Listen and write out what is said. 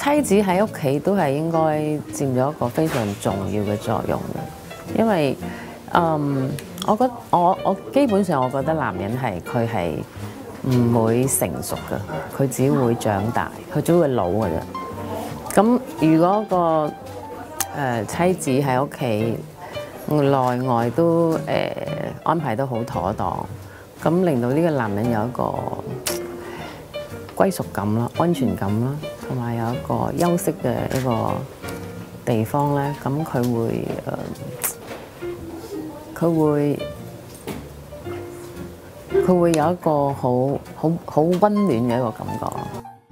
妻子喺屋企都係應該佔咗一個非常重要嘅作用嘅，因為我基本上我覺得男人佢係唔會成熟嘅，佢只會長大，佢只會老嘅啫。咁如果妻子喺屋企內外都安排得好妥當，咁令到呢個男人有一個歸屬感啦、安全感啦，同埋有一個休息嘅一個地方咧，咁佢會有一個好溫暖嘅一個感覺。